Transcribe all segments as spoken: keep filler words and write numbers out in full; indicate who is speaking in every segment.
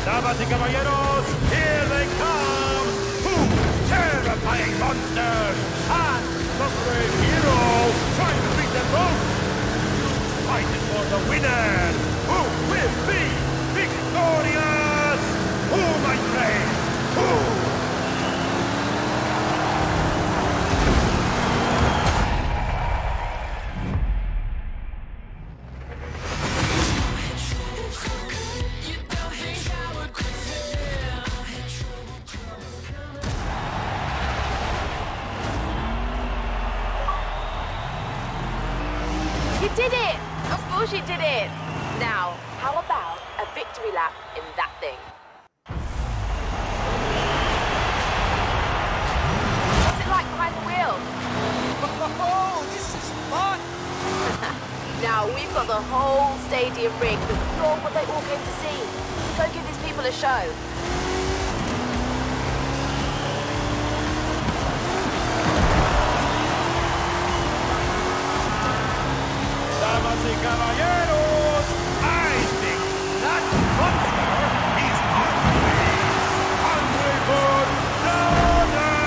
Speaker 1: Damas y caballeros, here they come! Two terrifying monsters! And the brave hero trying to beat them both! Fighting for the winner! Who will be victorious? Who, my friend? Who?
Speaker 2: You did it! Of course you did it! Now, how about a victory lap in that thing? What's it like behind the wheel?
Speaker 3: Oh, this is fun!
Speaker 2: Now, we've got the whole stadium rigged with all what they all came to see. Go give these people a show.
Speaker 1: Damas y caballeros, I think that monster is hungry. Hungry for donuts!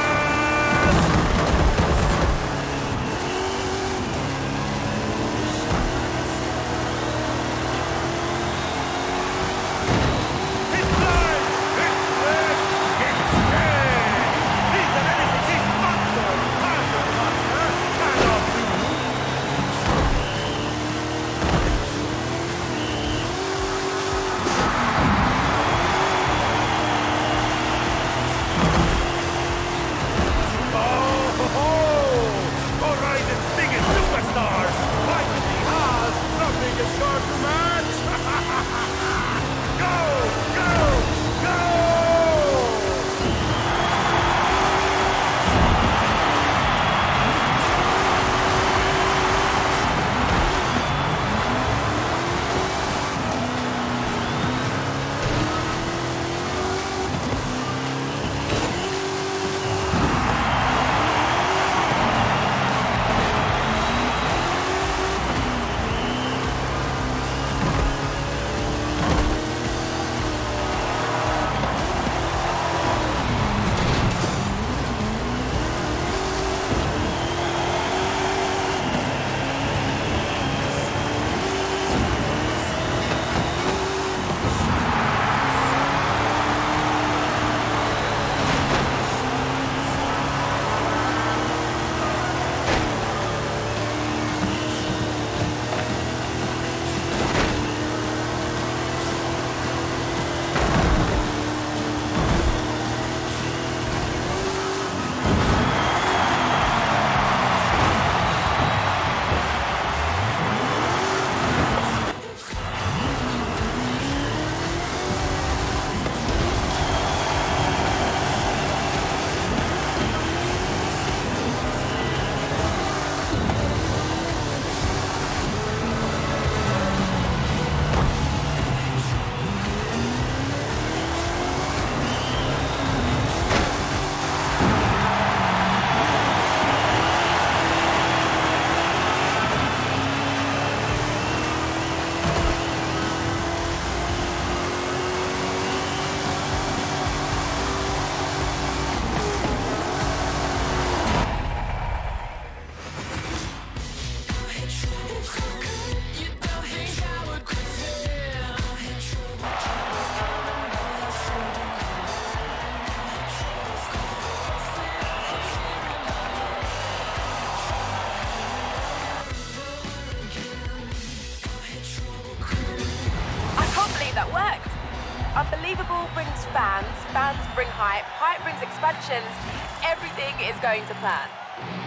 Speaker 1: It's live! It's red! It's red! These are anything these monsters, monster monster, cannot do!
Speaker 2: That worked. Unbelievable brings fans, fans bring hype, hype brings expansions. Everything is going to plan.